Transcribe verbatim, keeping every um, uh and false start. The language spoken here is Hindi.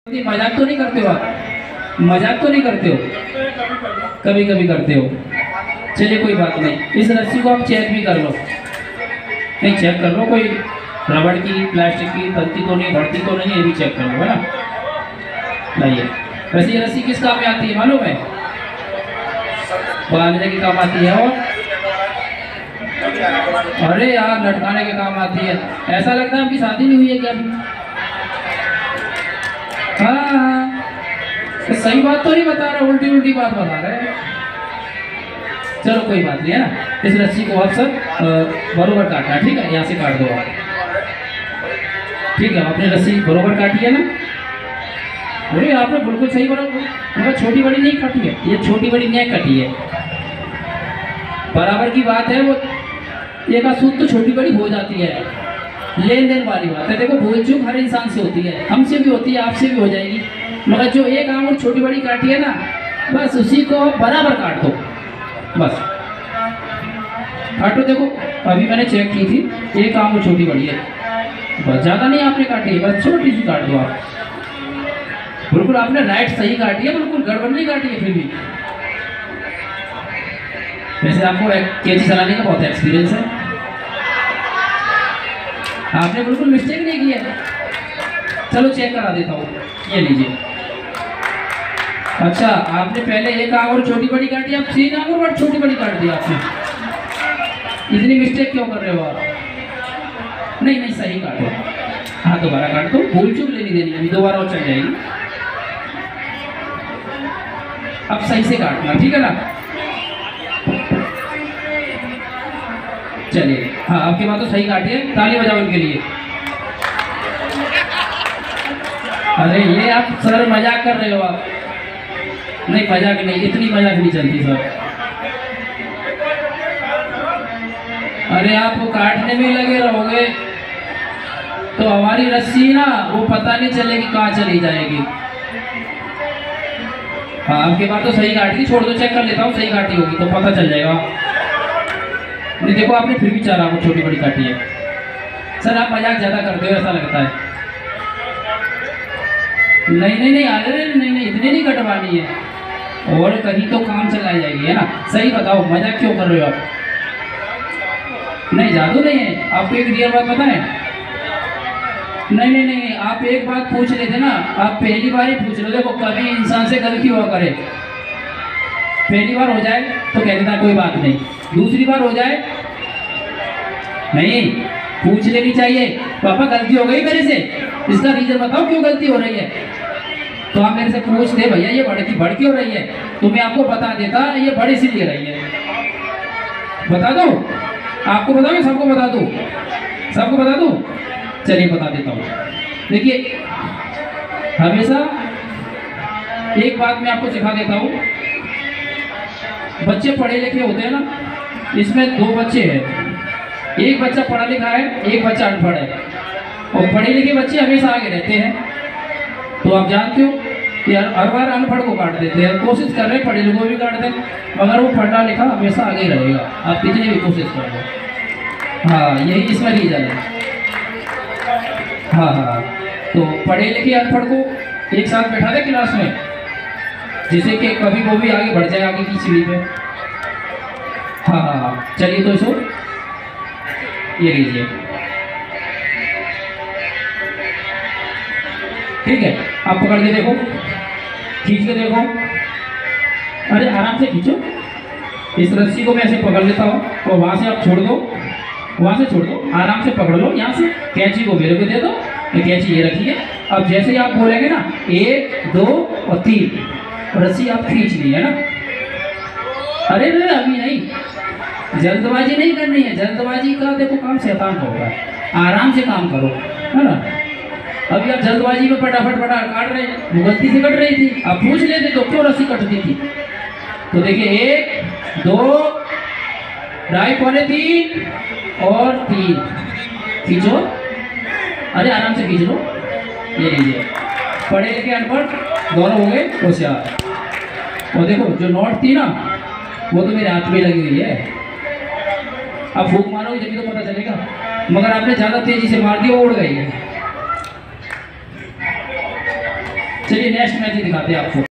मजाक तो नहीं करते हो आप? मजाक तो नहीं करते हो? कभी कभी करते हो। चलिए कोई बात नहीं, इस रस्सी को आप चेक भी कर लो। नहीं चेक कर लो, कोई रबड़ की प्लास्टिक की तंती तो नहीं, बढ़ती तो नहीं, ये भी चेक कर लो, है ना। लाइए, वैसे ये रस्सी किस काम में आती है मालूम है? बांधने के काम आती है। और अरे यार लटकाने के काम आती है। ऐसा लगता है आपकी शादी नहीं हुई है क्या अभी? हाँ हाँ, तो सही बात तो नहीं बता रहे, उल्टी उल्टी बात बता रहे। चलो कोई बात नहीं, है ना। इस रस्सी को आप सब बरोबर काटना है, ठीक है। यहाँ से काट दो आप, ठीक है। आपने रस्सी बरोबर काटी है ना? अरे आपने बिल्कुल सही बराबर, छोटी बड़ी नहीं काटी है, ये छोटी बड़ी नहीं कटी है, बराबर की बात है। वो एक सूद तो छोटी बड़ी हो जाती है, लेन देन वाली बात है। देखो भूल चूक हर इंसान से होती है, हमसे भी होती है, आपसे भी हो जाएगी, मगर जो एक आंगुर छोटी बड़ी काटी है ना, बस उसी को बराबर काट दो, बस काटो। देखो अभी मैंने चेक की थी, एक आंगुर छोटी बड़ी है, बस ज़्यादा नहीं आपने काटी है, बस छोटी सी काट दो आप। बिल्कुल आपने राइट सही काटी है, बिल्कुल गड़बड़ नहीं काटी है। फिर भी वैसे आपको कैंची चलाने का बहुत एक्सपीरियंस है, आपने बिल्कुल मिस्टेक नहीं की है। चलो चेक करा देता हूँ, ये लीजिए। अच्छा आपने पहले एक आंगुर छोटी बड़ी काटी, अब तीन आंगुर और छोटी बड़ी काट दी आपने। इतनी मिस्टेक क्यों कर रहे हो आप? नहीं नहीं सही काटो, हाँ दोबारा काट दो, भूल चूक लेनी देनी है, दोबारा और चल जाएगी। अब सही से काटना, ठीक है ना। चलिए हाँ, आपकी बात तो सही काटी है, ताली बजाओ इनके लिए। अरे ये आप सर मजाक कर रहे हो आप? नहीं मजाक नहीं, इतनी मजाक नहीं चलती सर। अरे आप वो काटने में लगे रहोगे तो हमारी रस्सी ना वो पता नहीं चलेगी कहाँ चली जाएगी। हाँ आपकी बात तो सही काटी, छोड़ दो, चेक कर लेता हूँ, सही काटी होगी तो पता चल जाएगा। नहीं देखो आपने फिर भी चार आंगुर छोटी बड़ी काटी है। सर आप मजाक ज़्यादा करते हो ऐसा लगता है। नहीं नहीं नहीं, अरे नहीं नहीं, इतनी नहीं कटवानी है, और कहीं तो काम चलाई जाएगी, है ना। सही बताओ मजाक क्यों कर रहे हो आप? नहीं जादू नहीं है, आपको एक रियल बात पता है? नहीं नहीं नहीं, आप एक बात पूछ रहे थे ना, आप पहली बार ही पूछ रहे। देखो कभी इंसान से गलती हुआ करे, पहली बार हो जाए तो कह देता कोई बात नहीं, दूसरी बार हो जाए नहीं, पूछ लेनी चाहिए पापा गलती हो गई मेरे से, इसका रीजन बताओ क्यों गलती हो रही है। तो आप मेरे से पूछते भैया ये बड़े की बड़ क्यों रही है, तो मैं आपको बता देता ये बड़े इसीलिए रही है। बता दो आपको, बता दो सबको, बता दो सबको, बता दो। चलिए बता देता हूँ। देखिए हमेशा एक बात मैं आपको सिखा देता हूँ, बच्चे पढ़े लिखे होते हैं ना, इसमें दो बच्चे हैं, एक बच्चा पढ़ा लिखा है, एक बच्चा अनपढ़ है। और पढ़े लिखे बच्चे हमेशा आगे रहते हैं, तो आप जानते हो कि हर बार अनपढ़ को काट देते हैं। कोशिश कर रहे हैं पढ़े लिखे को भी काट दें, मगर वो पढ़ा लिखा हमेशा आगे ही रहेगा, आप कितनी भी कोशिश कर लो। हाँ यही इसमें रीजन है। हाँ हाँ, तो पढ़े लिखे अनपढ़ को एक साथ बैठा दे क्लास में, जिससे कि कभी वो भी आगे बढ़ जाए आगे की सीढ़ी पे। हाँ हाँ हाँ, चलिए तो इसको ये लीजिए, ठीक है। आप पकड़ के देखो, खींच के देखो, अरे आराम से खींचो। इस रस्सी को मैं ऐसे पकड़ लेता हूँ और वहाँ से आप छोड़ दो, वहाँ से छोड़ दो, आराम से पकड़ लो। यहाँ से कैंची को मेरे को दे दो, ये कैंची ये रखिए। अब जैसे ही आप बोलेंगे ना एक दो और तीन, रस्सी आप खींच ली, है ना। अरे अरे अभी नहीं, जल्दबाजी नहीं करनी है, जल्दबाजी का देखो काम शैतान का होगा है, आराम से काम करो, है ना। अभी आप जल्दबाजी में फटाफट फटाफट काट रहे हैं, वो गलती से कट रही थी, आप पूछ लेते तो क्यों रस्सी कटती थी। तो देखिए एक दो ढाई पौने तीन और तीन, खींचो, अरे आराम से खींच लो। ये लीजिए, पढ़े लिखे अनपढ़ दोनों हो गए होशियार। और देखो जो नोट थी ना वो तो मेरे हाथ में लगी हुई है, आप फूंक मारोगे जब तो पता चलेगा, मगर आपने ज़्यादा तेजी से मार दी वो उड़ गई है। चलिए नेक्स्ट मैजिक दिखाते हैं आपको।